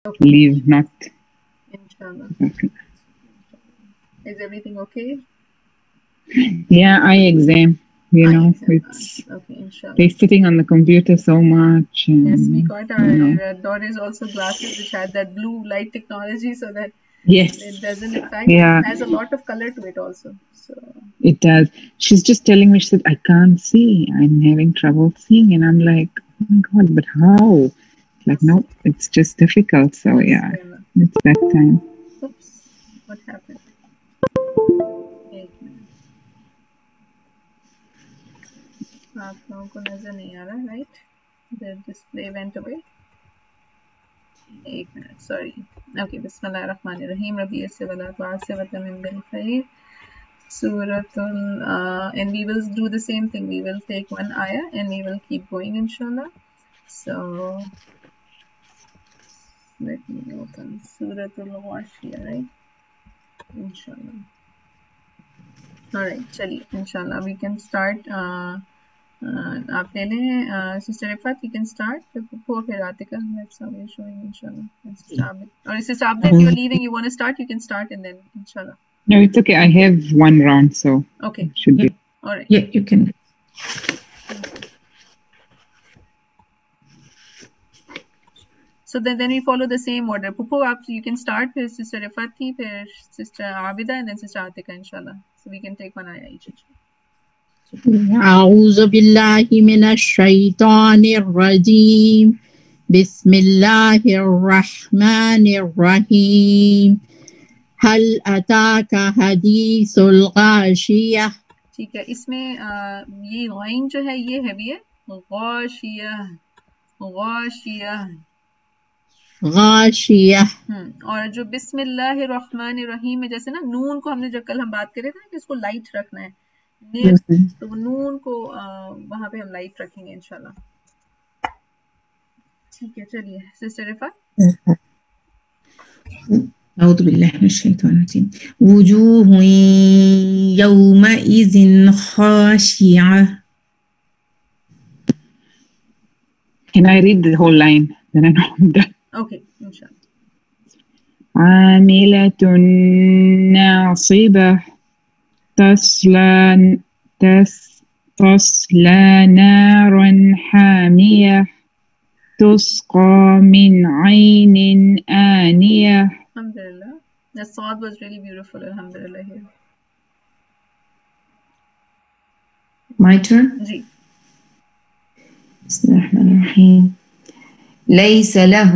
leave not. Inshallah. Okay. Is everything okay? Yeah, eye exam. You know, it's Okay, inshallah. they're sitting on the computer so much. And, Yes, we got our you know. daughter's also glasses which had that blue light technology so that Yes. it doesn't affect. Yeah. It has a lot of color to it also. So it does. She's just telling me, she said, I can't see. I'm having trouble seeing. And I'm like, oh my God, but how? Like, nope, it's just difficult. So yeah, it's that time. Oops, what happened? 8 minutes. آپ لوگوں کو نظر نہیں آ رہا right? The display went away. 8 minutes, sorry. Okay, بسم اللہ الرحمن الرحیم. ربی سے ولا سے وتمم بالخیر. Suratul, and we will do the same thing. We will take one ayah and we will keep going, inshallah. So let me open Suratul Ghashiyah, right? Inshallah. All right, chali, inshallah. We can start. آپ لے لیں sister Iffat, you can start. پھر Atika, that's how we're showing, inshallah. Or sister Abdul, if you're leaving, you want to start, you can start, and then inshallah. No, it's okay. I have one round, so okay, should be. All right. Yeah, you can. So then we follow the same order. Pupu, you can start with Sister Rifati, then Sister Abida, and then Sister Atika, inshallah. So we can take one ayah each. أعوذ بالله من الشيطان الرجيم بسم الله الرحمن الرحيم هل أتاك حديث الغاشية. ٹھیک ہے, اس میں یہ غین جو ہے یہ ہیوی ہے, غاشیہ غاشیہ غاشیہ. اور جو بسم اللہ الرحمن الرحیم ہے, جیسے نا نون کو ہم نے جب کل ہم بات کرے تھے کہ اس کو لائٹ رکھنا ہے, تو نون کو وہاں پہ ہم لائٹ رکھیں گے انشاءاللہ. ٹھیک ہے, چلیے سسٹر رفا. أعوذ بالله من الشيطان الرجيم وجوه يومئذ خاشعة. Can I read the whole line? Then I know I'm done. Okay, inshallah. عاملة ناصبة تصلى نارا حامية تسقى من عين آنية. Alhamdulillah. The thought was really beautiful. Alhamdulillah. Here. My turn. Ji. بسم الله الرحمن الرحيم ليس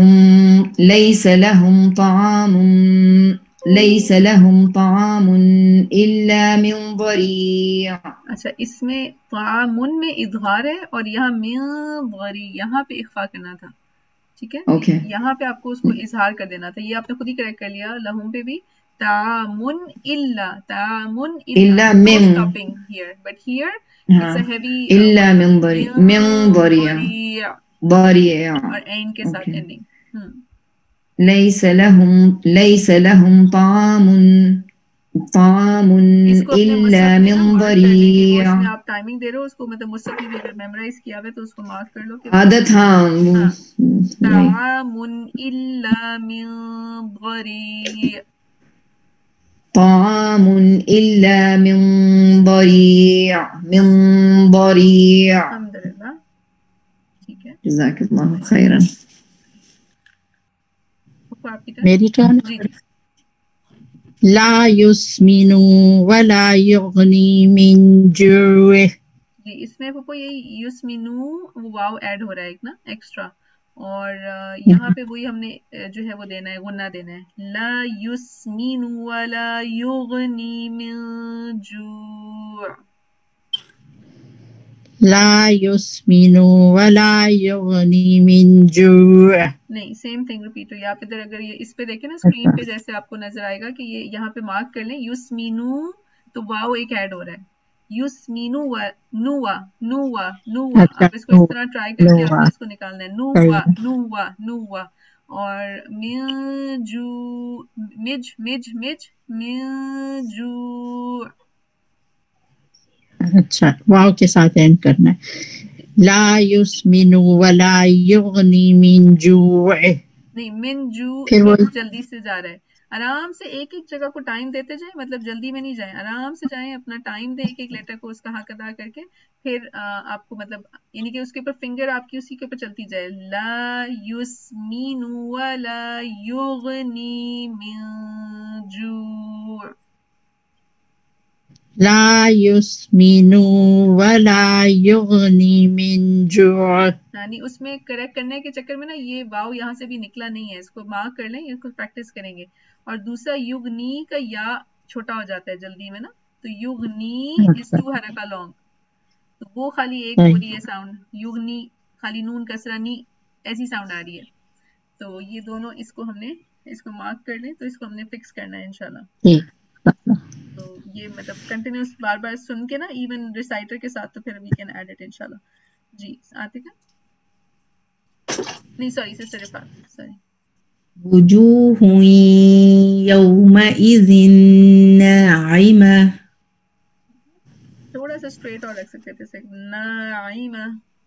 لهم طعام إلا من ضريع. اچھا, اس میں طعامن میں اظہار ہے اور یہاں من ضریع, یہاں پہ اخفا کرنا تھا. ٹھیک ہے, یہاں پہ آپ کو اس کو اظہار کر دینا تھا. یہ آپ نے خود ہی کریکٹ کر لیا. لہم پہ بھی طعامن الا من stopping here, but here it's a heavy إلا من ضريع ضريع اور عین کے ساتھ ending. ليس لهم طعام إلا من ضريع. اس میں آپ ٹائمنگ دے رہے ہو اس کو, مطلب مستقل بھی اگر میمورائز کیا ہوا تو اس کو مارک کر لو. عادت طعام إلا من ضريع. طعام إلا من ضريع. الحمدللہ. ٹھیک ہے, جزاک اللہ خیرا. میری ٹرن. لا يسمن ولا يغني من جوع. جی, اس میں پپو یہ یسمنو واو ایڈ ہو رہا ہے ایک نا ایکسٹرا, اور یہاں پہ وہی ہم نے جو ہے وہ دینا ہے, غنہ دینا ہے. لا یسمن ولا یغنی من جوع. لا يسمن ولا يغني من جوع. نہیں, سیم تھنگ ریپیٹ ہو. آپ ادھر اگر یہ اس پہ دیکھیں نا اسکرین پہ, جیسے آپ کو نظر آئے گا کہ یہ یہاں پہ مارک کر لیں یسمینو, تو واو ایک ایڈ ہو رہا ہے. یسمینو نوا نوا نوا, آپ اس کو اس طرح ٹرائی کر کے آپ نے اس کو نکالنا ہے. نوا نوا نوا. اور مج مج مج مجو. اچھا, واو کے ساتھ اینڈ کرنا ہے. لا يسمن ولا يغني من جوع. नहीं, मिन जू پھر وہ جلدی سے جا رہا ہے. آرام سے ایک ایک جگہ کو ٹائم دیتے جائیں, مطلب جلدی میں نہیں جائیں, آرام سے جائیں, اپنا ٹائم دیں ایک ایک لیٹر کو اس کا حق ادا کر کے. پھر آپ کو مطلب یعنی کہ اس کے اوپر فنگر آپ کی اسی کے اوپر چلتی جائے. لا یسمین ولا یغنی من جوع. لا يسمن ولا يغني من جوع. یعنی اس میں کریکٹ کرنے کے چکر میں نا یہ واو یہاں سے بھی نکلا نہیں ہے, اس کو مارک کر لیں, اس کو پریکٹس کریں گے. اور دوسرا یغنی کا یا چھوٹا ہو جاتا ہے جلدی میں نا, تو یغنی از ٹو حرکہ لانگ, تو وہ خالی ایک ہو رہی ہے ساؤنڈ, یغنی خالی نون کسرہ نی ایسی ساؤنڈ آ رہی ہے. تو یہ دونوں اس کو ہم نے اس کو مارک کر لیں, تو اس کو ہم نے فکس کرنا ہے انشاءاللہ. تو یہ مطلب کنٹینیوس بار بار سن کے نا ایون ریسائٹر کے ساتھ, تو پھر وی کین ایڈ اٹ انشاءاللہ. جی آتے کا نہیں سوری سسٹر رفعت سوری. وجوه يومئذ ناعمة. تھوڑا سا اسٹریٹ اور رکھ سکتے تھے ناعمہ.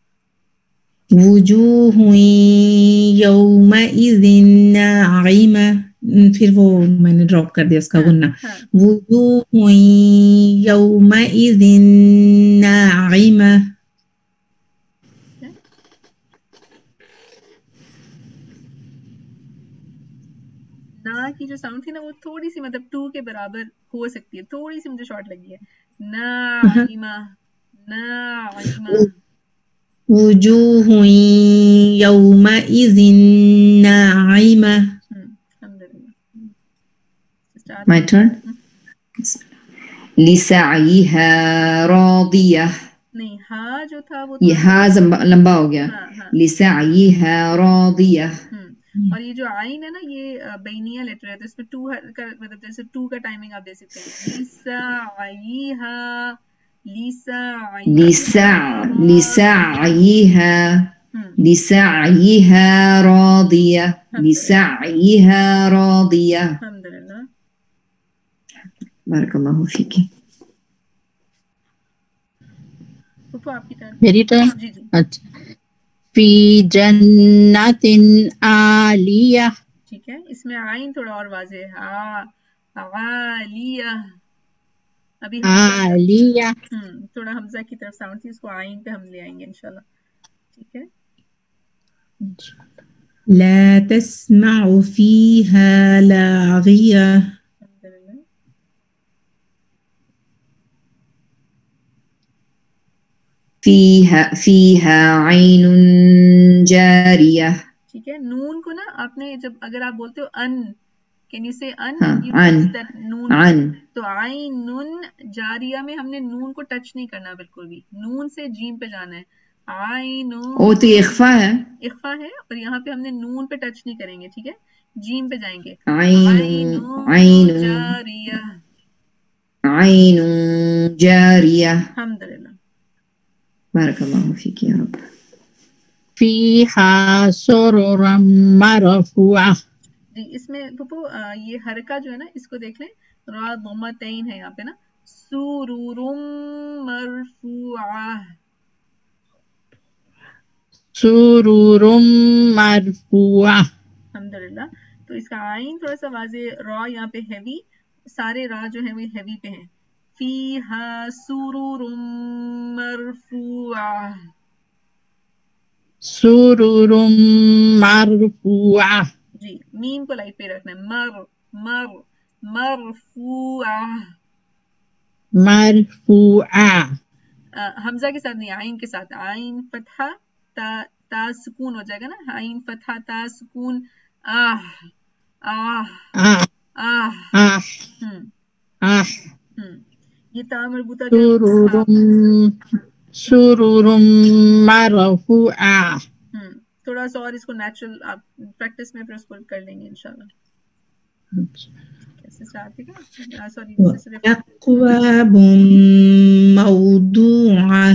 وجوه يومئذ ناعمة. پھر وہ میں نے ڈراپ کر دیا اس کا غنہ. وجوه يومئذ ناعمة. نا کی جو ساؤنڈ تھی نا وہ تھوڑی سی مطلب ٹو کے برابر ہو سکتی ہے, تھوڑی سی مجھے شارٹ لگی ہے. ناعمہ ناعمہ. وجوه يومئذ ناعمة. My turn. لسعيها راضية. نہیں ہاں جو تھا وہ یہ ہاں لمبا ہو گیا. لسعيها راضية. اور یہ جو عین ہے نا یہ بینیہ لیٹر ہے, تو اس میں ٹو کا مطلب جیسے ٹو کا ٹائمنگ آپ دے سکتے ہیں. لسعيها راضية. لسعيها راضية. الحمدللہ. بارک اللہ فیک. آپ کی ٹرن. میری ٹرن. جی جی اچھا. فی جنت عالیہ. ٹھیک ہے, اس میں عین تھوڑا اور واضح ہے. عالیہ. ابھی عالیہ. تھوڑا حمزہ کی طرف ساؤنڈ تھی, اس کو عین پہ ہم لے آئیں گے انشاءاللہ. ٹھیک ہے. لا تسمع فيها لاغية. فيها عين جارية. ٹھیک ہے, نون کو نا آپ نے جب اگر آپ بولتے ہو ان, کین یو سے ان, عن. تو عین جاریہ میں ہم نے نون کو ٹچ نہیں کرنا بالکل بھی, نون سے جیم پہ جانا ہے. عین او تو یہ اخفا ہے. اخفا ہے, اور یہاں پہ ہم نے نون پہ ٹچ نہیں کریں گے. ٹھیک ہے, جیم پہ جائیں گے. عین جاریہ. عین جاریہ. الحمدللہ. بارک اللہ فیک یا رب. فیہا سرر مرفوعہ. جی اس میں پھپھو یہ حرکہ جو ہے نا اس کو دیکھ لیں, را ضمتین ہے یہاں پہ نا. سرور مرفوعہ. سرور مرفوعہ. الحمدللہ. تو اس کا عین تھوڑا سا واضح, را یہاں پہ ہیوی, سارے را جو ہیں وہ ہیوی پہ ہیں. فیہا سرور مرفوعہ. سرور مرفوعہ. جی میم کو لائٹ پہ رکھنا ہے. مرفوعہ. مرفوعہ. حمزہ کے ساتھ نہیں, عین کے ساتھ. عین فتحہ تا سکون ہو جائے گا نا, عین فتحہ تا سکون. یہ تا مربوطہ جو سرور مرفوعہ. تھوڑا سا اور اس کو نیچرل آپ پریکٹس میں پھر اس کو کر لیں گے انشاءاللہ. اقواب موضوعہ.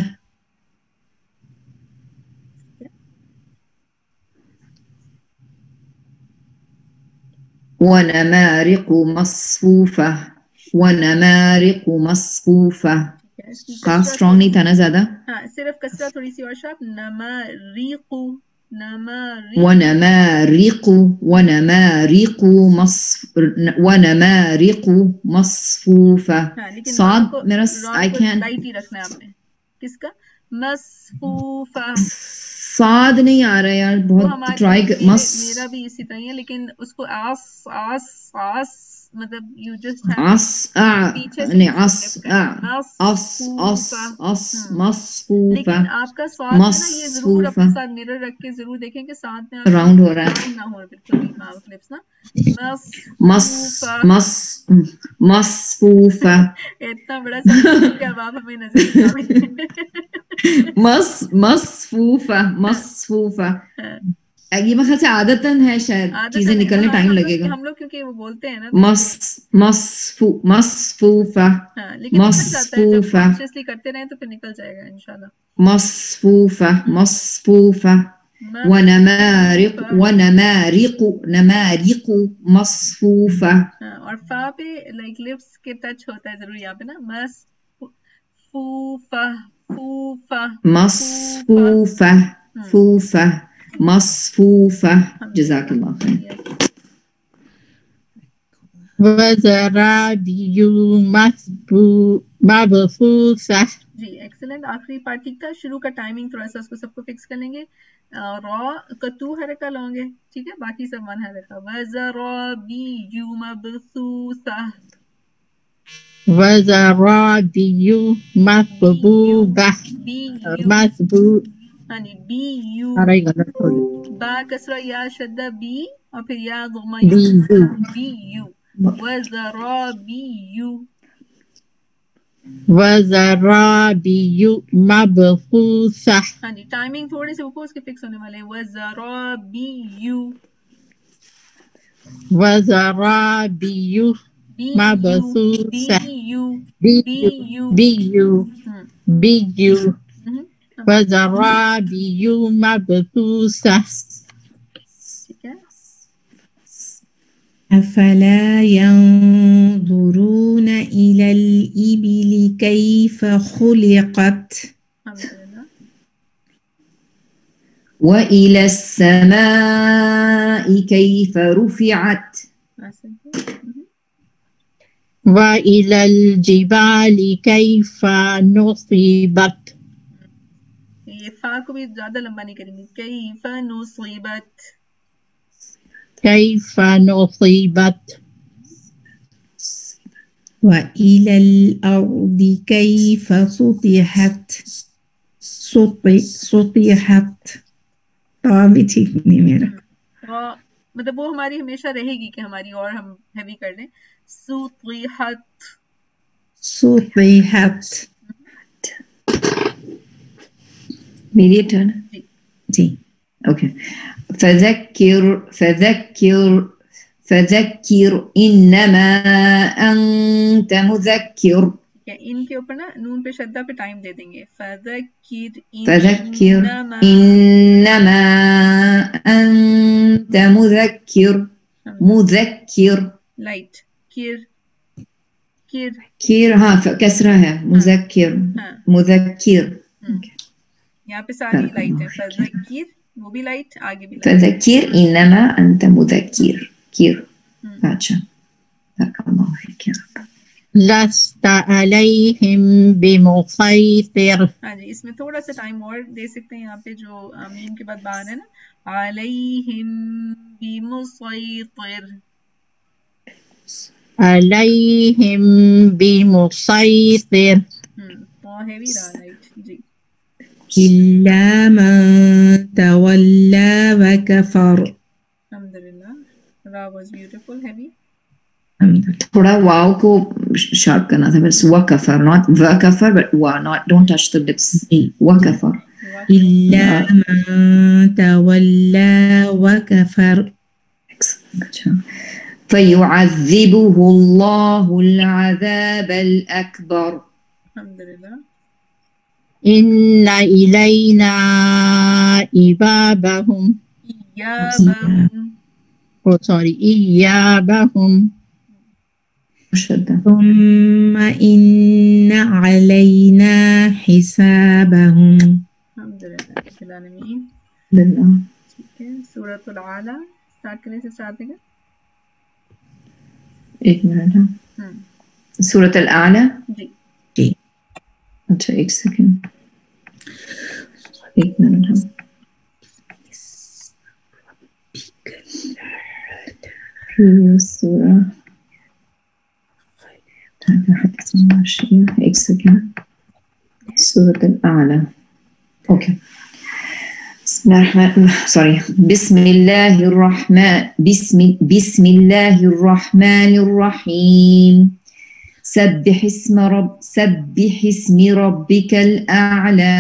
ونمارق مصفوفہ. ونمارق مصفوفہ. کاف اسٹرانگ نہیں تھا نا زیادہ. ہاں صرف کسرہ تھوڑی سی اور شارپ. نماریق ونمارق مصفوفة. لیکن صاد میرا I can't لائٹ ہی رکھنا ہے آپ نے. کس کا؟ مصفوفہ. صاد نہیں آ رہا یار, بہت ٹرائی. میرا بھی اسی طرح ہے, لیکن اس کو آس مطلب یو جسٹ لیکن آپ کا سواد ہے نا, یہ ضرور اپنے ساتھ مرر رکھ کے ضرور دیکھیں کہ ساتھ میں راؤنڈ ہو رہا ہے, نہ ہو بالکل بھی ماؤتھ لپس نا. مصفوفہ. اتنا بڑا سوال کہ اب آپ ہمیں نظر نہیں آ رہی. مصفوفہ. یہ میرے خیال سے عادتاً ہے, شاید چیزیں نکلنے ٹائم لگے گا. ہم لوگ کیونکہ وہ بولتے ہیں نا مصفوفہ. لیکن کانشیسلی کرتے رہیں تو پھر نکل جائے گا انشاءاللہ. مصفوفہ. ونمارق مصفوفہ. اور فا پہ لائک لپس کے ٹچ ہوتا ہے ضرور یہاں پہ نا. مصفوفہ. جزاک اللہ خیر. وزرابی مبثوثہ. جی ایکسلنٹ. آخری پارٹ ٹھیک تھا. شروع کا ٹائمنگ تھوڑا سا اس کو سب کو فکس کر لیں گے. را کا 2 حرکہ لوں گے, ٹھیک ہے, باقی سب 1 حرکہ. وزرابی مبثوثہ. وزرابی مصبوبہ. بی یو با کسرہ یا شدہ بی اور پھر یا ضمہ بی یو. وزرابی مبثوثہ. ہاں جی, ٹائمنگ تھوڑے سے اوپر اس کے فکس ہونے والے ہیں. وزرابی مبثوثہ. وزرابی مبثوثہ. ٹھیک ہے. افلا ينظرون إلى الإبل كيف خلقت. وإلى السماء كيف رفعت. وإلى الجبال كيف نصبت. یہ فا کو بھی زیادہ لمبا نہیں کریں گے. كيف نصبت. كيف نصبت. وإلى الأرض كيف سطحت. سطحت. بھی ٹھیک نہیں میرا, مطلب وہ ہماری ہمیشہ رہے گی کہ ہماری, اور ہم ہیوی کر لیں. سطحت. میری ٹرن. جی اوکے. فذکر انما انت مذکر. ان کے اوپر نا نون پہ شدہ پہ ٹائم دے دیں گے. فذکر انما انت مذکر. Light care. ہاں کسرہ ہے. مذکر. یہاں پہ ساری لائٹ ہے. فذکر وہ بھی لائٹ, آگے بھی لائٹ. فذکر انما انت مذکر. اچھا. لست علیہم بمسیطر. ہاں جی, اس میں تھوڑا سا ٹائم اور دے سکتے ہیں. یہاں پہ جو میم کے بعد بان ہے نا, علیہم بمسیطر. علیہم بمسیطر. بہت ہیوی رہا لائٹ. جی. الا من تولی وکفر. الحمدللہ. را واز بیوٹیفل. ہیوی. تھوڑا واو کو شارپ کرنا تھا. بس وکفر, not وکفر but wa, not, don't touch the lips. وکفر. الا من تولی وکفر. اچھا. فيعذبه الله العذاب الأكبر. الحمدللہ. ان الینا ایابہم. ایابہم. ثم ان علینا حسابہم. الحمدللہ. ٹھیک ہے. سورۃ الاعلیٰ اسٹارٹ کرنے سے اسٹارٹ دیگا. ایک منٹ. سورۃ الاعلیٰ. جی جی اچھا ایک سیکنڈ. ایک منٹ. سورہ ایک سیکنڈ. سورۃ الاعلیٰ. اوکے. بسم اللہ الرحمن الرحیم. سبح اسم ربک الاعلی.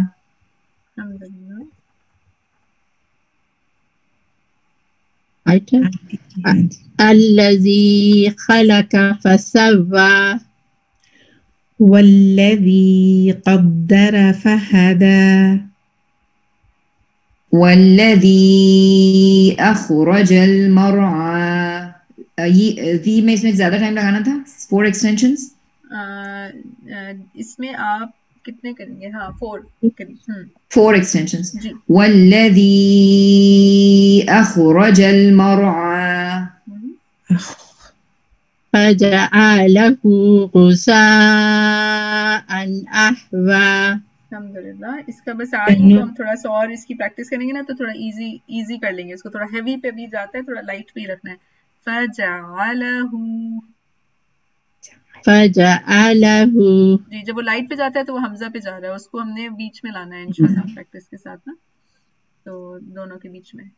الذی خلق فسوى والذی قدر فہدى والذی اخرج المرعى. ذی میں اس میں زیادہ ٹائم لگانا تھا. 4 ایکسٹینشنز اس میں آپ کتنے کریں گے؟ ہاں 4 کریے. 4 ایکسٹینشنز. جی. والذی اخرج المرعى فجعله غثاء احوى. الحمدللہ. اس کا بس آج کو ہم تھوڑا سا اور اس کی پریکٹس کریں گے نا تو تھوڑا ایزی کر لیں گے. اس کو تھوڑا ہیوی پہ بھی جاتا ہے, تھوڑا لائٹ بھی رکھنا ہے. فجعله. جی جب وہ لائٹ پہ جاتا ہے تو وہ حمزہ پہ جا رہا ہے, اس کو ہم نے بیچ میں لانا ہے انشاءاللہ پریکٹس کے ساتھ نا, تو دونوں کے بیچ میں.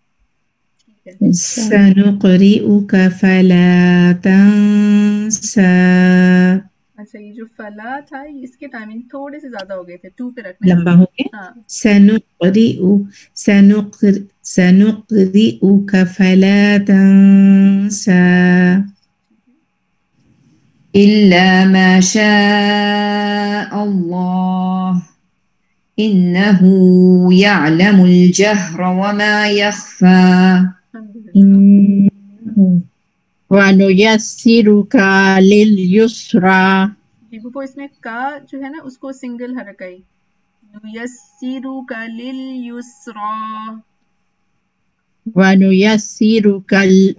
سنقرئک فلا تنسى. اچھا یہ جو فلا تھا اس کے ٹائمنگ تھوڑے سے زیادہ ہو گئے تھے, 2 پہ رکھنا لمبا ہو گیا. ہاں. سنقرئک فلا تنسى إلا ما شاء الله إنه يعلم الجهر وما يخفى. وَنُيَسِّرُكَ لِلْيُسْرَى. جی وہ اس میں کا جو ہے نا اس کو سنگل حرکائی. نُيَسِّرُكَ لِلْيُسْرَى. وَنُيَسِّرُكَ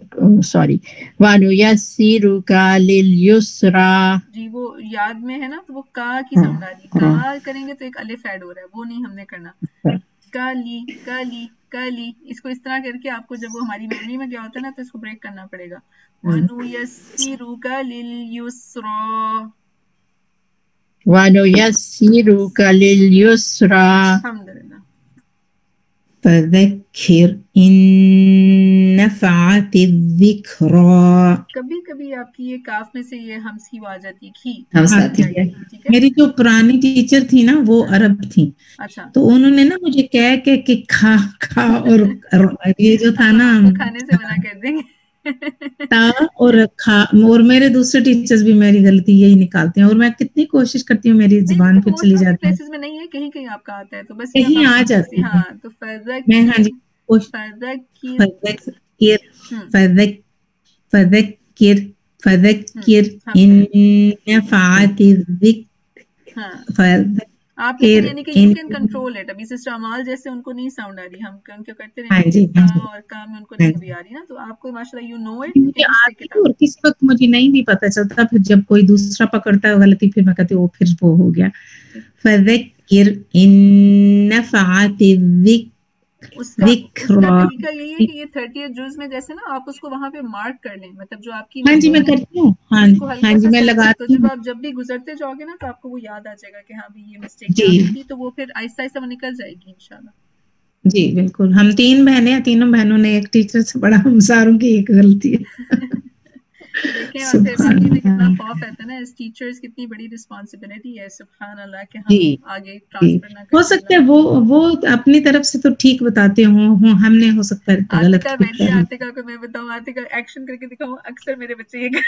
لِلْيُسْرَى. جی وہ یاد میں ہے نا تو وہ کا کی ساؤنڈ آ رہی. کا کریں گے تو ایک الف ایڈ ہو رہا ہے, وہ نہیں ہم نے کرنا. کالی کالی کالی, اس کو اس طرح کر کے آپ کو جب وہ ہماری میموری میں گیا ہوتا ہے نا تو اس کو بریک کرنا پڑے گا. وَنُيَسِّرُكَ لِلْيُسْرَى. وَنُيَسِّرُكَ لِلْيُسْرَى. الحمدللہ. فَذَكِّرْ إِن نَفَعَتِ الذِّكْرَى. کبھی کبھی آپ کی یہ کاف میں سے یہ ہمس کی آواز آتی ہے. میری جو پرانی ٹیچر تھی نا وہ عرب تھی. اچھا. تو انہوں نے نا مجھے کہہ کہ کھا کھا اور یہ جو تھا نا کھانے سے منع کر دیں گے. تا اور کھا, اور میرے دوسرے ٹیچرز بھی میری غلطی یہی نکالتے ہیں, اور میں کتنی کوشش کرتی ہوں میری زبان پہ چلی جاتی ہے. پلیسز میں نہیں ہے, کہیں کہیں آپ کا آتا ہے تو بس کہیں آ جاتی ہے. ہاں تو میں ہاں جی فذکر ان نفعت الذکر. آپ یعنی کہ یو کین کنٹرول اٹ. ابھی سسٹر امال جیسے ان کو نہیں ساؤنڈ آ رہی, ہم کرتے رہتے ہیں اور کام میں ان کو نہیں بھی آ رہی نا, تو آپ کو ماشاءاللہ یو نو اٹ. اور کسی وقت مجھے نہیں بھی پتہ چلتا, پھر جب کوئی دوسرا پکڑتا ہے غلطی پھر میں کہتی ہوں پھر وہ ہو گیا. فذکر ان نفعت الذکر. اس کا طریقہ یہی ہے کہ یہ 30th جز میں جیسے نا آپ اس کو وہاں پہ مارک کر لیں, مطلب جو آپ کی. ہاں جی میں کرتی ہوں. ہاں جی میں لگاتی ہوں. جب آپ جب بھی گزرتے جاؤ گے نا تو آپ کو وہ یاد آ جائے گا کہ ہاں بھی یہ مسٹیک تھی, تو وہ پھر آہستہ آہستہ وہ نکل جائے گی انشاءاللہ. جی بالکل. ہم 3 بہنیں ہیں, تینوں بہنوں نے ایک ٹیچر سے بڑا, ہم ساروں کی ایک غلطی ہے. دیکھیں اور پھر باقی میں کتنا خوف رہتا ہے نا, اس ٹیچرز کتنی بڑی رسپانسبلٹی ہے, سبحان اللہ, کہ ہم آگے ٹرانسفر نہ کریں. ہو سکتا ہے وہ اپنی طرف سے تو ٹھیک بتاتے ہوں, ہم نے ہو سکتا ہے غلط. عاتقہ کو میں بتاؤں, عاتقہ ایکشن کر کے دکھاؤں, اکثر میرے بچے یہ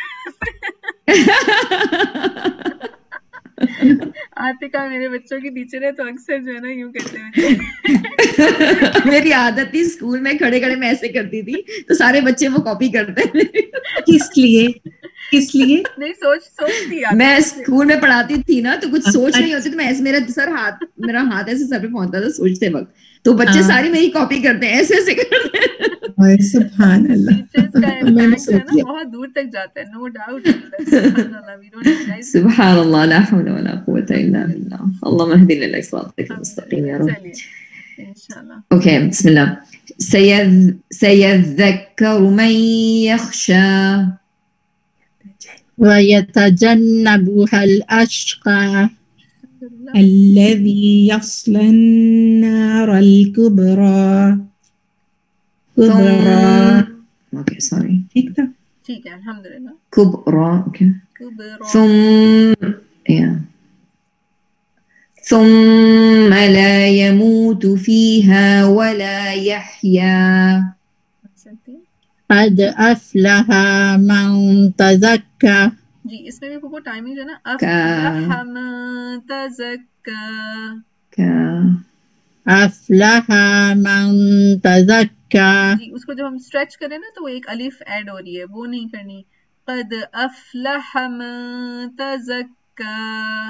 عاتقہ میرے بچوں کی ٹیچر ہے تو اکثر جو ہے نا یوں کرتے ہیں. میری عادت تھی اسکول میں کھڑے کھڑے میں ایسے کرتی تھی تو سارے بچے وہ کاپی کرتے ہیں. کس لیے نہیں سوچتی میں اسکول میں پڑھاتی تھی نا, تو کچھ سوچ نہیں ہوتی, تو میں ایسے میرا ہاتھ ایسے سر پہ پہنچتا تھا سوچتے وقت, تو بچے ساری میری کاپی کرتے ہیں, ایسے ایسے کرتے ہیں. سبحان اللہ. ٹیچرز کا امپیکٹ ہے نا بہت دور تک جاتا ہے, نو ڈاؤٹ. سبحان اللہ, we don't realize. سبحان اللہ, لا حول ولا قوة الا بالله. اللهم اهدنا الى صراطك المستقيم يا رب. چلیے انشاءاللہ. اوكي, بسم الله. سيذكر من يخشى ويتجنبها الأشقى الذي يصلى النار الكبرى. اوكي سوري, ٹھیک تھا. ٹھیک ہے الحمدللہ. كبرى. اوكي, کبرا. ثم لا يموت فيها ولا يحيا. قد أفلح من تزكى. جی اس میں بھی وہ ٹائمنگ جو ہے نا, افلح من تزکا. أفلح من تزكى. جی اس کو جب ہم اسٹریچ کریں نا تو وہ ایک الف ایڈ ہو رہی ہے, وہ نہیں کرنی. قد افلح من تزکا.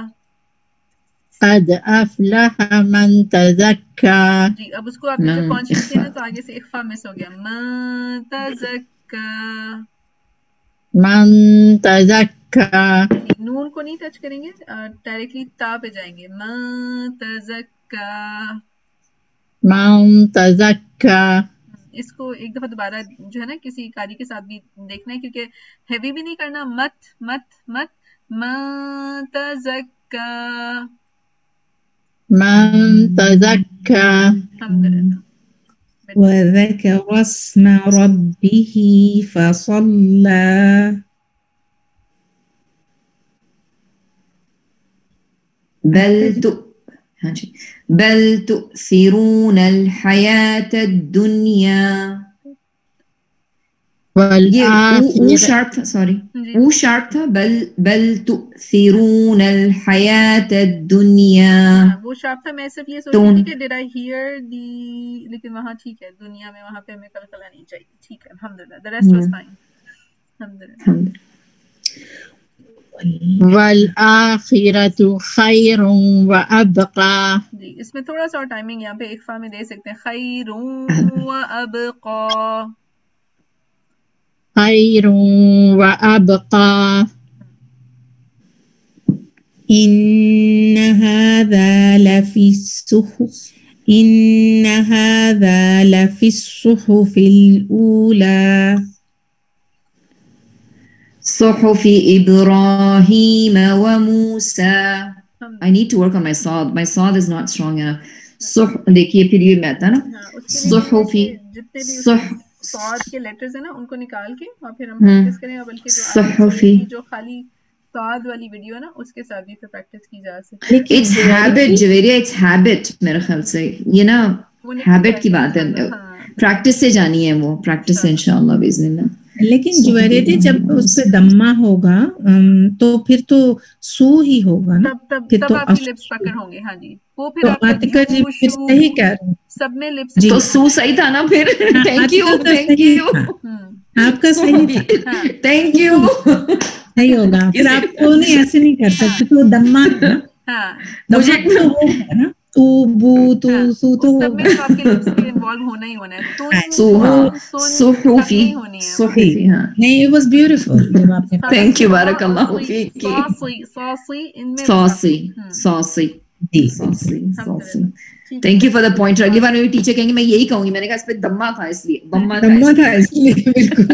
قد أفلح من تزكى. جی اب اس کو آپ جب کانشیس کیا نا تو آگے سے اخفا مس ہو گیا. من تزکا. من تزكى. نون کو نہیں ٹچ کریں گے, ڈائریکٹلی تا پہ جائیں گے. من تزکا. من تزكى. اس کو ایک دفعہ دوبارہ جو ہے نا کسی قاری کے ساتھ بھی دیکھنا ہے, کیونکہ ہیوی بھی نہیں کرنا. مت مت مت. من تزکا. من تزكى. الحمدللہ. وذكر اسم ربه فصلى. بل تؤثرون الحياة الدنيا. وہ شارپ تھا, سوری وہ شارپ تھا. بل تؤثرون الحیات الدنیا. وہ شارپ تھا. میں صرف یہ سوچ رہی تھی کہ ڈیڈ آئی ہیئر دی, لیکن وہاں ٹھیک ہے دنیا میں, وہاں پہ ہمیں قلقلہ نہیں چاہیے. ٹھیک ہے الحمدللہ. the rest was fine. الحمدللہ. والآخرة خير وأبقى. جی اس میں تھوڑا سا اور ٹائمنگ یہاں پہ اخفا میں دے سکتے ہیں. خیر وابقى. خير وأبقى. إن هذا لفي الصحف الأولى. صحف إبراهيم وموسى. I need to work on my Saad. My Saad is not strong enough. دیکھیے پھر یہ میں آتا نا صحفی. صاد کے لیٹرز ہیں نا ان کو نکال کے اور پھر ہم پریکٹس کریں, اور بلکہ صحفی جو خالی صاد والی ویڈیو ہے نا اس کے ساتھ بھی پھر پریکٹس کی جا سکتی ہے. It's habit Javeria, it's habit میرے خیال سے یہ نا habit کی بات ہے. پریکٹس سے جانی ہے وہ, پریکٹس سے انشاءاللہ باذن اللہ. لیکن جویریہ جی جب اس پہ دمہ ہوگا تو پھر تو سو ہی ہوگا نا, تب آپ کی لپس پکڑ ہوں گے. ہاں جی وہ پھر عاتقہ جی پھر صحیح کہہ رہے ہیں, سب میں لپس تو سو صحیح تھا نا پھر. تھینک یو آپ کا صحیح تھا. Thank you. صحیح ہوگا. پھر آپ کو نہیں ایسے نہیں کر سکتے, تو دمہ ہے نا, مجھے وہ ہے نا تو بو تو سو تو سب میں آپ کے لپس بھی انوالو ہونا ہی ہونا ہے. صحفی صحفی. ہاں نہیں, it was beautiful جب آپ نے. تھینک یو, بارک اللہ فیک. سوسی سوسی سوسی. Thank you for the point. اگلی بار میری ٹیچر کہیں گے میں یہی کہوں گی, میں نے کہا اس پہ دمہ تھا اس لیے, دمہ تھا اس لیے. بالکل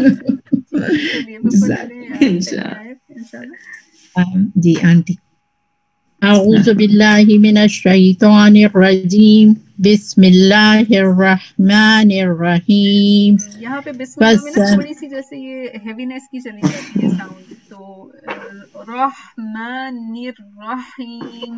جی آنٹی. أعوذ بالله من الشيطان الرجيم. بسم الله الرحمن الرحيم. یہاں پہ بسم اللہ میں نا تھوڑی سی جیسے یہ ہیوینس کی چلی جاتی ہے ساؤنڈ, تو رحمن الرحیم.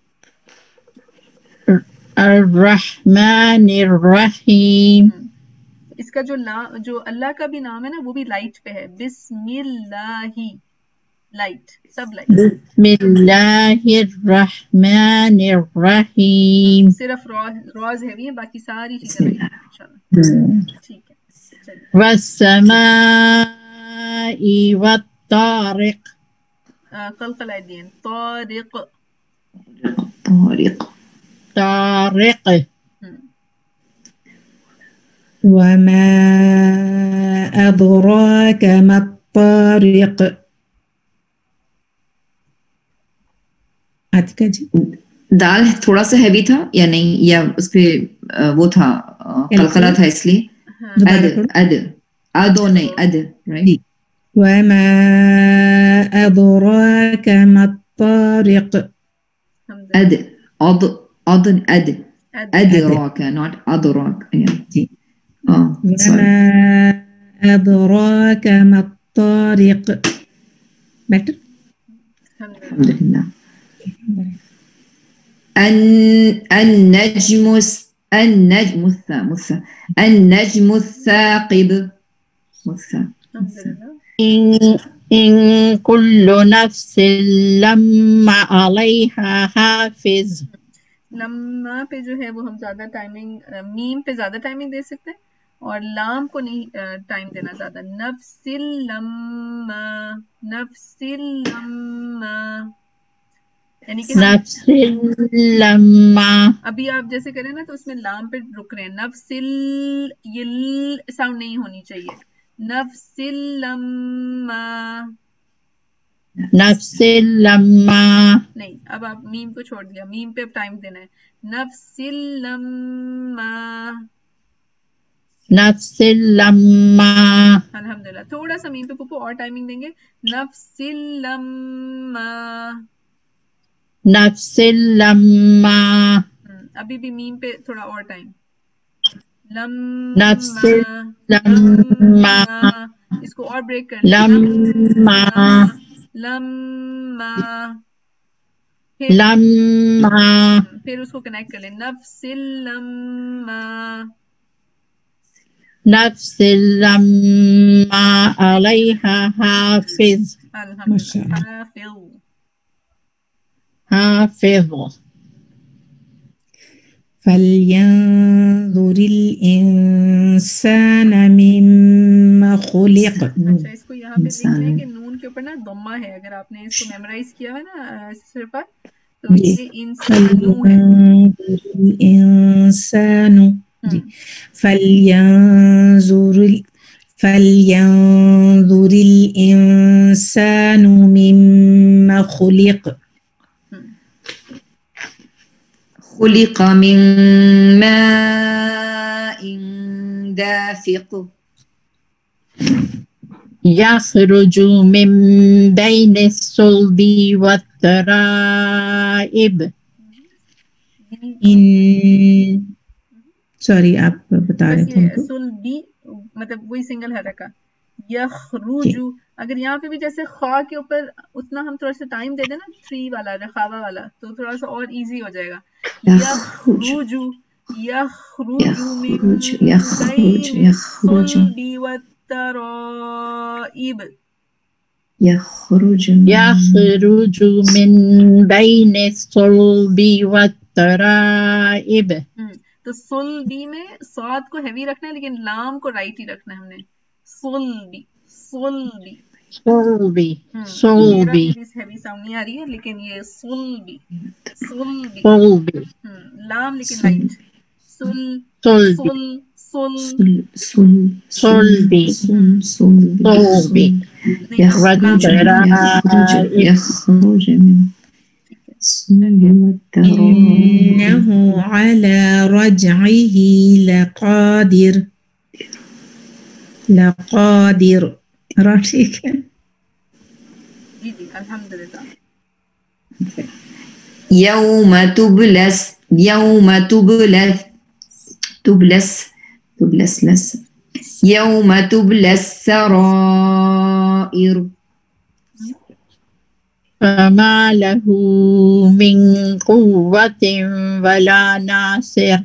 الرحمن الرحیم. اس کا جو اللہ کا بھی نام ہے نا وہ بھی لائٹ پہ ہے. بسم اللہ, لائٹ سب لائٹ. بسم اللہ الرحمن الرحیم. صرف راز ہیوی ہے, باقی ساری چیزیں لائٹ ہیں انشاءاللہ. ٹھیک ہے. والسماء والطارق. قلقلہ دین. طارق طارق. طارق. وما أدراك ما الطارق. عتیقہ جی دال تھوڑا سا ہیوی تھا یا نہیں، یا اس پہ وہ تھا قلقلہ تھا اس لیے؟ ادو نہیں اد رائٹ. وما أدراك ما الطارق. أدراك not أدراك. وما أدراك ما الطارق. better. الحمد لله. النجم الثاقب. إن كل نفس لما عليها حافظ. لما پہ جو ہے وہ ہم زیادہ ٹائمنگ، میم پہ زیادہ ٹائمنگ دے سکتے ہیں اور لام کو نہیں ٹائم دینا زیادہ. نفس لما، نفس لما، یعنی کہ نفس لما. ابھی آپ جیسے کریں نا تو اس میں لام پہ رک رہے ہیں. نفس یہ ساؤنڈ نہیں ہونی چاہیے. نفس لما، نفس لما. نہیں اب آپ میم کو چھوڑ دیا، میم پہ اب ٹائم دینا ہے. نفس لما، نفس لما. الحمدللہ. تھوڑا سا میم پہ پپو اور ٹائمنگ دیں گے. نفس لما. نفس لما. ابھی بھی میم پہ تھوڑا اور ٹائم. نفس لما، اس کو اور بریک کر لما. لما، لما. پھر اس کو کنیکٹ کر لیں. نفس لما، نفس لما عليها حافظ. الحمدللہ. حافظ. فلينظر الإنسان مما خلق. اچھا اس کو یہاں پہ دیکھ لیں کہ نون کے اوپر نا ضمہ ہے. اگر آپ نے اس کو میمورائز کیا ہے نا صرف تو یہ انسانو ہے. الإنسان فلينظر الإنسان مما خلق. خلق من ماء دافق. يخرج من بين الصلب والترائب. سوری آپ بتا رہے تھے. سلبی مطلب وہی سنگل حرکہ. یخرجو، اگر یہاں پہ بھی جیسے خواہ کے اوپر اتنا ہم تھوڑا سا ٹائم دے دیں نا، 3 والا رخاوہ والا، تو تھوڑا سا اور ایزی ہو جائے گا. یخرجو، یخرجو من بین الصلب والترائب. يخرج من بين الصلب والترائب. تو سلبی میں صاد کو ہیوی رکھنا ہے لیکن لام کو رائٹ ہی رکھنا ہے ہم نے. سلبی، سلبی، صلبی. صلبی. ہیوی ساؤنڈ نہیں آ رہی ہے لیکن یہ سلبی، سلبی. صلبی. لام لیکن رائٹ. سل، صلبی. سل، صلبی. صلبی. إنه على رجعه لقادر. لقادر. ٹھیک ہے جی جی الحمدللہ. يوم تبلس يوم تبلى السرائر. فما له من قوة ولا ناصر.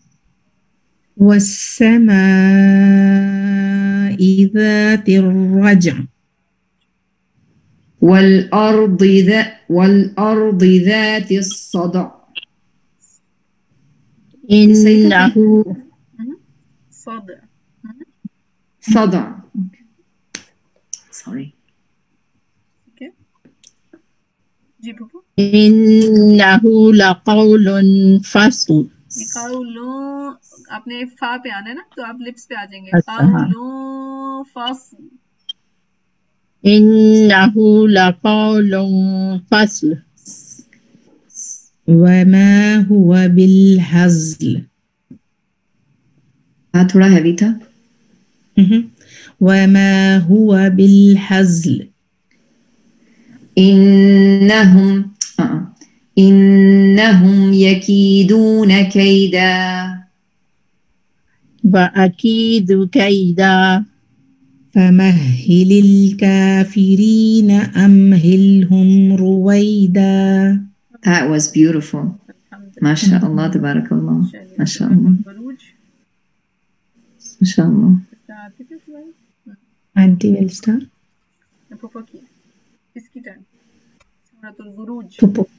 والسماء ذات الرجع. والأرض ذات الصدع. إنه صدع. Sorry. جی بھوپو. إنه لقول فصل. یہ قولون آپ نے فا پہ آنا ہے نا تو آپ لپس پہ آ جائیں گے. قولون فصل. إنه لقول فصل وما هو بالهزل. تھوڑا ہیوی تھا. وما هو بالهزل. إنهم يكيدون كيدا وأكيد كيدا فمهل الكافرين أمهلهم رويدا. That was beautiful. MashaAllah, tabarakallah. MashaAllah. MashaAllah. Auntie will start. Iski turn. Surat al-Buruj.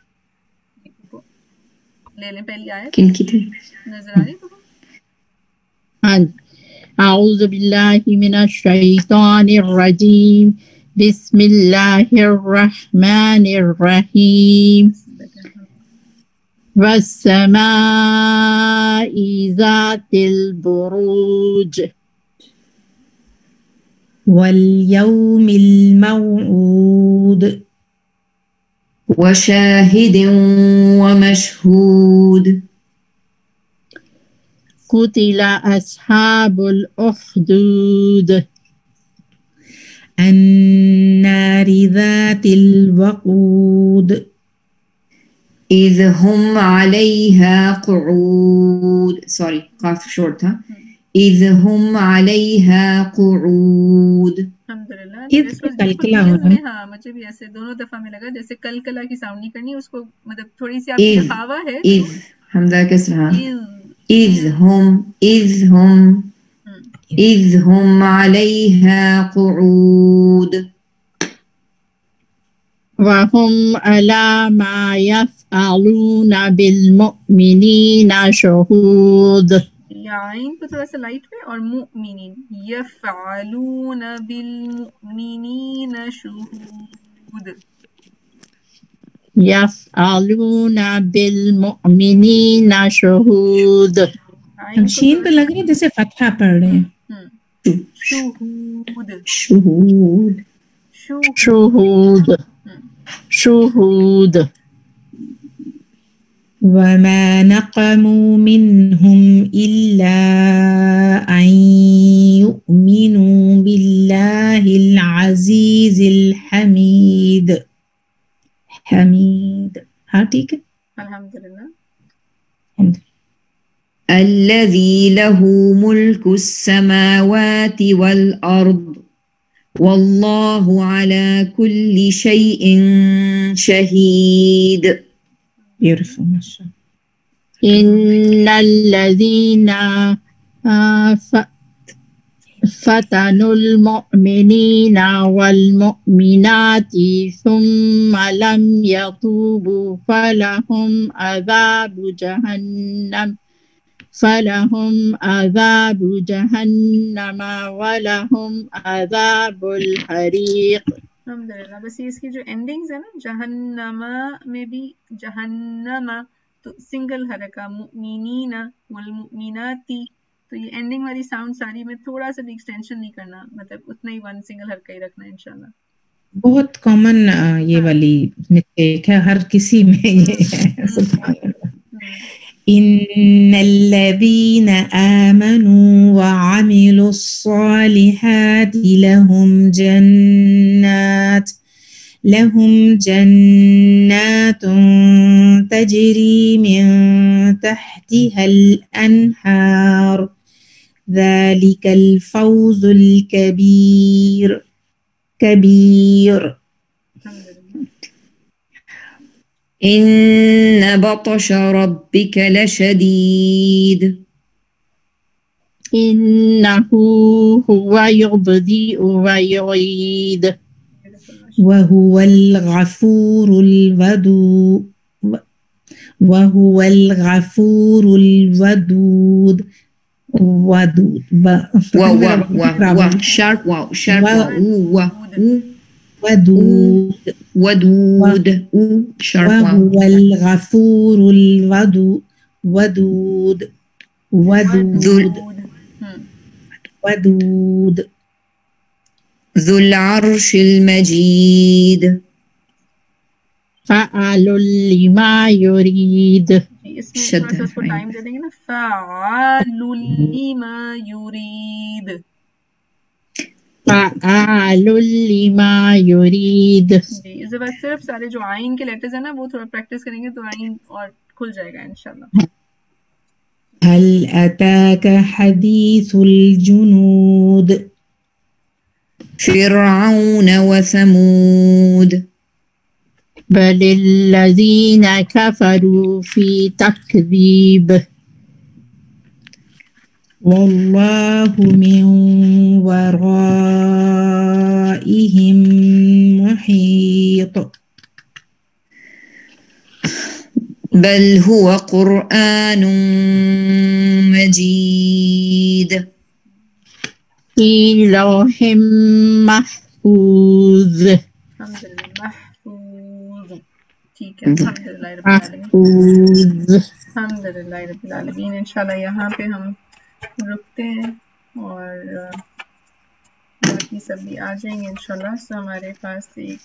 لے لیں پہلی آیت. کن کی تھی؟ نظر آ رہی ہے؟ أعوذ بالله من الشيطان الرجيم بسم الله الرحمن الرحيم والسماء ذات البروج واليوم الموعود وشاهد ومشهود قتل أصحاب الأخدود النار ذات الوقود إذ هم عليها قعود. Sorry, قاف short تھا. إذ هم عليها قعود. الحمدللہ. ہاں مجھے بھی ایسے دونوں دفعہ میں لگا جیسے کلکلا کی ساؤنڈ نہیں کرنی اس کو مطلب تھوڑی سی آپ کی خاوا ہے. حمزہ کس طرح إذ هم عليها قعود وهم على ما يفعلون بالمؤمنين شهود. عین کو تھوڑا سا لائٹ پہ اور مؤمنین یفعلون بالمؤمنین شہود. يفعلون بالمؤمنين شهود. ہم شین پہ لگ رہے ہیں جیسے فتحہ پڑھ رہے ہیں. شہود شہود شهود شهود. وما نقموا منهم إلا أن يؤمنوا بالله العزيز الحميد. حميد. ہاں ٹھیک ہے. الحمدللہ. الذي له ملك السماوات والأرض والله على كل شيء شهيد. Beautiful, mashallah. إن الذين فتنوا المؤمنين والمؤمنات ثم لم يتوبوا فلهم عذاب جهنم ولهم عذاب الحريق. الحمدللہ. بس یہ اس کی جو اینڈنگز ہے نا جہنما میں بھی جہنما تو سنگل حرکہ مؤمنین والمؤمناتی تو یہ اینڈنگ والی ساؤنڈ ساری میں تھوڑا سا بھی ایکسٹینشن نہیں کرنا مطلب اتنا ہی ون سنگل حرکہ ہی رکھنا ہے انشاءاللہ. بہت کامن یہ والی مسٹیک ہے ہر کسی میں یہ ہے. سبحان اللہ. إن الذين آمنوا وعملوا الصالحات لهم جنات تجري من تحتها الأنهار ذلك الفوز الكبير. إن بطش ربك لشديد إنه هو يبدئ ويعيد وهو الغفور الودود. sharp wow ودود. sharp wow. وهو الغفور ودود ودود ودود ذو العرش المجید فعال لما يريد. اس میں تھوڑا سا اس کو ٹائم دے دیں گے نا. فعال لما یرید. فعال لما يريد. جی اس کے بعد صرف سارے جو آئین کے لیٹرز ہیں نا وہ تھوڑا پریکٹس کریں گے تو آئین اور کھل جائے گا انشاءاللہ. هل أتاك حديث الجنود فرعون وثمود بل الذين كفروا في تكذيب والله من ورائهم محيط بل هو قرآن مجيد في لوح محفوظ. محفوظ. ٹھیک ہے. الحمدللہ رب العالمین. محفوظ. الحمدللہ رب العالمین. انشاءاللہ یہاں پہ ہم رکتے ہیں اور باقی سب بھی آ جائیں گے انشاءاللہ. سو ہمارے پاس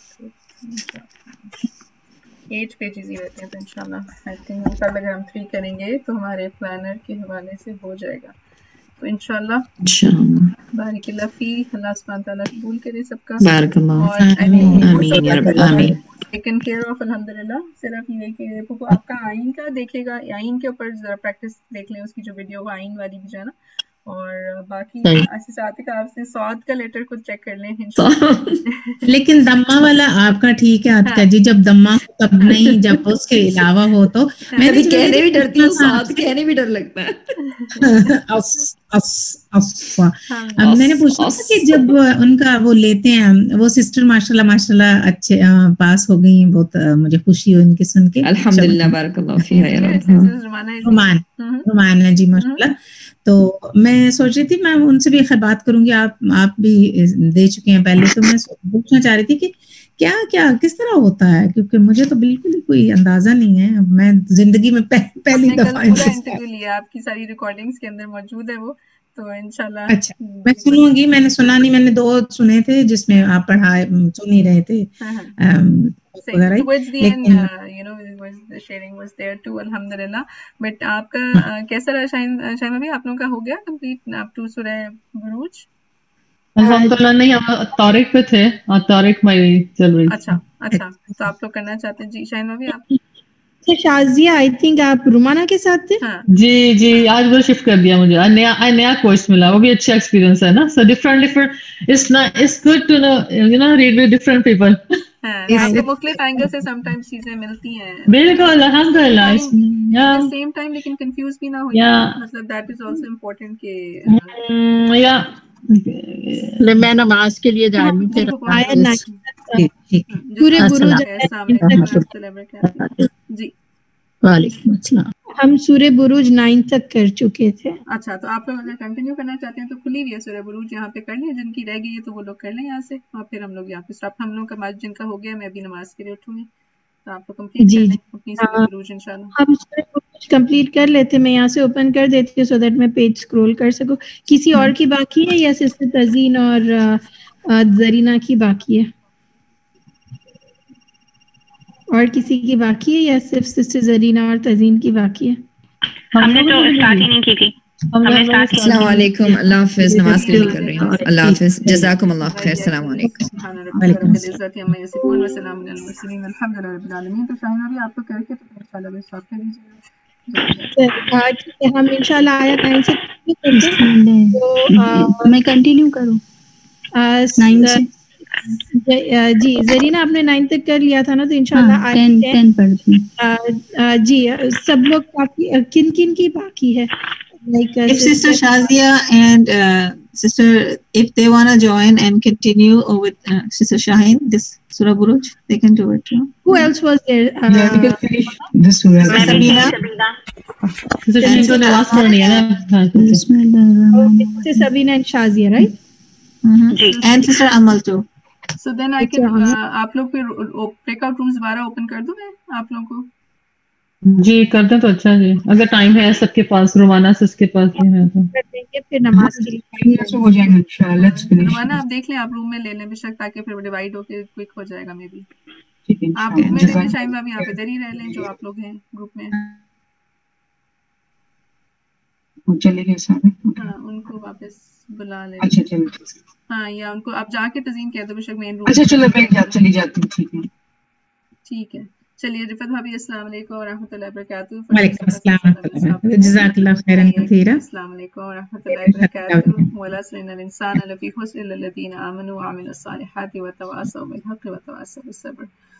8 پیجز ہی رہتے ہیں تو انشاءاللہ آئی تھنک انشاءاللہ اگر ہم 3 کریں گے تو ہمارے پلانر کے حوالے سے ہو جائے گا. تو انشاءاللہ بارک اللہ فی. اللہ سبحانہ تعالیٰ قبول کرے سب کا. بارک اللہ. اور آمین یا رب آمین. ٹیکن کیئر آف الحمدللہ. صرف یہ کہ آپ کا آئین کا دیکھے گا, آئین کے اوپر ذرا پریکٹس دیکھ لیں اس کی جو ویڈیو وہ آئین والی بھی جانا. اور باقی ایسے ساتھ ہی آپ سے سعود کا لیٹر کو چیک کر لیں. لیکن دمہ والا آپ کا ٹھیک ہے عاتقہ جی, جب دمہ ہو تب نہیں, جب اس کے علاوہ ہو تو میں بھی کہنے بھی ڈرتی ہوں, سعود کہنے بھی ڈر لگتا ہے. میں نے پوچھا کہ جب ان کا وہ لیتے ہیں وہ سسٹر ماشاءاللہ اچھے پاس ہو گئی ہیں, بہت مجھے خوشی ہوئی ان کے سن کے. الحمدللہ بارک اللہ فیہا یا رب. رومان جی ماشاءاللہ. تو میں سوچ رہی تھی میں ان سے بھی خیر بات کروں گی, آپ بھی دے چکے ہیں پہلے, تو میں پوچھنا چاہ رہی تھی کہ کیا کس طرح ہوتا ہے, کیونکہ مجھے تو بالکل ہی کوئی اندازہ نہیں ہے. میں زندگی میں پہلی دفعہ انٹرویو لیا, آپ کی ساری ریکارڈنگز کے اندر موجود ہے وہ, تو انشاءاللہ. اچھا میں سنوں گی. میں نے سنا نہیں, میں نے 2 سنے تھے جس میں آپ پڑھائے سن ہی رہے تھے الحمدللہ. بٹ آپ کا کیسا رہا شاہین بھابی, آپ لوگوں کا ہو گیا کمپلیٹ اپ ٹو سورہ بروج؟ الحمدللہ نہیں, ہم طارق پہ تھے اور طارق میں چل رہی. اچھا تو آپ لوگ کرنا چاہتے ہیں. جی شاہین بھابی آپ. شازیہ آئی تھنک آپ رومانہ کے ساتھ تھے. جی آج وہ شفٹ کر دیا مجھے, نیا کورس ملا, وہ بھی اچھا ایکسپیرینس ہے نا. So different it's good to know read with different people. مختلف اینگل سے سم ٹائمز چیزیں ملتی ہیں. بالکل الحمدللہ. سیم ٹائم لیکن کنفیوز بھی نہ ہو, مطلب دیٹ از آلسو امپورٹنٹ کہ میں نماز کے لیے جا رہی ہوں. پھر پورے بروج. جی وعلیکم السلام. ہم سورہ بروج 9 تک کر چکے تھے. اچھا تو آپ لوگ اگر کنٹینیو کرنا چاہتے ہیں تو کھلی ہوئی ہے سورہ بروج, یہاں پہ کر لیں. جن کی رہ گئی ہے تو وہ لوگ کر لیں یہاں سے, اور پھر ہم لوگ یہاں پہ اسٹاپ. ہم لوگ کا جن کا ہو گیا میں ابھی نماز کے لیے اٹھوں گی, تو آپ لوگ کمپلیٹ کر لیں اپنی سورہ بروج انشاءاللہ. ہم سورہ بروج کمپلیٹ کر لیتے, میں یہاں سے اوپن کر دیتی ہوں سو دیٹ میں پیج اسکرول کر سکوں. کسی اور کی باقی ہے یا سسٹر تزین اور زرینہ کی باقی ہے؟ اور کسی کی باقی ہے یا صرف سسٹر زرینہ اور تزین کی باقی ہے؟ ہم نے تو اسٹارٹ ہی نہیں کی تھی. السلام علیکم. اللہ حافظ. نماز کے لیے کر رہی ہوں. اللہ حافظ. جزاکم اللہ خیر. السلام علیکم. وعلیکم السلام. الحمدللہ رب العالمین. تو شاہین ابھی آپ کو کر کے تو انشاءاللہ بھی اسٹارٹ کر دیجیے. ہم انشاءاللہ آیت 9 سے میں کنٹینیو کروں 9 سے. جی زرینہ آپ نے 9 تک کر لیا تھا نا, تو انشاءاللہ 10 پڑھتی. جی سب لوگ باقی کن کی باقی ہے؟ Like if Sister Shazia and Sister, if they want to join and continue with Sister Shaheen, this Surah Buruj, they can do it too. Who else was there? This Surah. Sabina. Sister Sabina and Shazia, right? And Sister Amal too. So then I can آپ لوگ پھر breakout rooms دوبارہ open کر دوں میں آپ لوگوں کو. جی کرتے تو اچھا جی, اگر ٹائم ہے سب کے پاس, رومانہ سے اس کے پاس نہیں ہے تو کر دیں گے پھر نماز کے لیے ہو جائے گا انشاءاللہ. Let's finish. رومانہ آپ دیکھ لیں, آپ روم میں لے لیں بے شک, تاکہ پھر ڈیوائڈ ہو کے کوئک ہو جائے گا. میں بھی ٹھیک ہے آپ روم میں لے لیں, شائمہ بھی آپ ادھر ہی رہ لیں جو آپ لوگ ہیں گروپ میں. چلے گئے سارے. ہاں ان کو واپس بلا لیں. اچھا چلو. ہاں یا ان کو آپ جا کے تزئین کہہ دو بے شک مین روم. اچھا چلو میں چلی جاتی ہوں. ٹھیک ہے ٹھیک ہے. چلیے رفت بھابھی السلام علیکم ورحمۃ اللہ وبرکاتہ. وعلیکم السلام ورحمۃ اللہ وبرکاتہ. جزاک اللہ خیرا کثیرا. السلام علیکم ورحمۃ اللہ وبرکاتہ. والعصر ان الانسان لفی خسر الا الذین آمنوا وعملوا الصالحات وتواصوا بالحق وتواصوا بالصبر.